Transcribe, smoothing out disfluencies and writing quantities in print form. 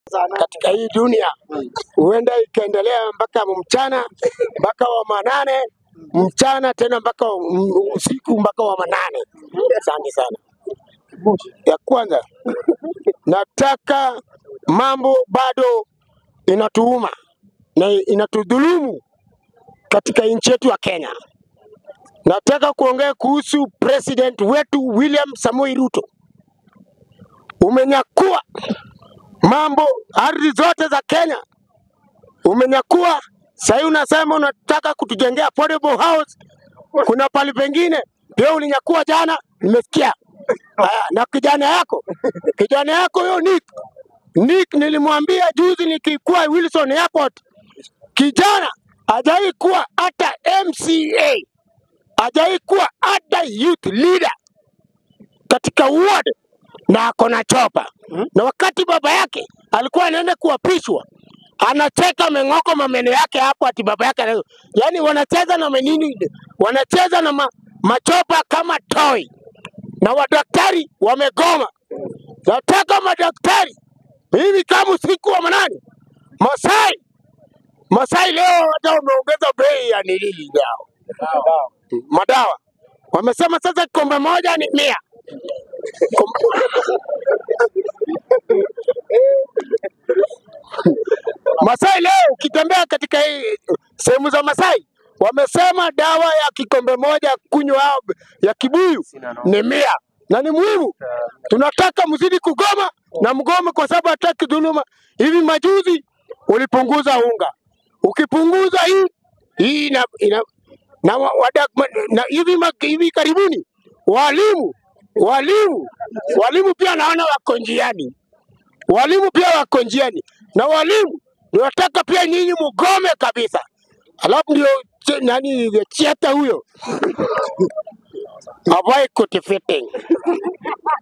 katika hii dunia. Huenda ikaendelea mpaka mchana, mpaka wa manane, mchana tena mpaka usiku mpaka wa manane. Asante sana. Ya kwanza, nataka mambo bado inatuuma na inatudhulumu katika nchi yetu ya Kenya. Nataka kuongea kuhusu president wetu William Samoei Ruto. Umenyakua mambo ardhi zote za Kenya. Umenyakua, sasa unasema unataka kutujengea affordable house. Kuna pali pengine pia ulinyakua jana, nimesikia. Na kijana yako huyo Nick nilimwambia juzi nikikuwa Wilson Airport, kijana hajai kuwa hata MCA, hajai kuwa hata youth leader katika ward, na ako na chopa. Na wakati baba yake alikuwa anaenda kuapishwa, anacheka mengoko mameno yake hapo ati baba yake. Yaani wanacheza na menini, wanacheza na machopa kama toy. Na wadaktari wamegoma. Nataka madaktari, mimi kama Usiku wa Manane, Masai leo hata wameongeza bei ya nilili yao. Madawa. Wamesema sasa kombe moja ni 100. Masai leo ukitembea katika sehemu za Masai, wamesema dawa ya kikombe moja kunywa ya kibuyu ni 100. Na ni muhimu. Tunataka mzidi kugoma na mgome kwa sababu hataki dhuluma. Hivi majuzi ulipunguza unga. Ukipunguza hii na hivi karibuni walimu pia naona wako njiani. Walimu pia wako njiani. Na walimu tunataka pia nyinyi mgome kabisa. Alafu ndio chiata huyo. Avoid counterfeiting.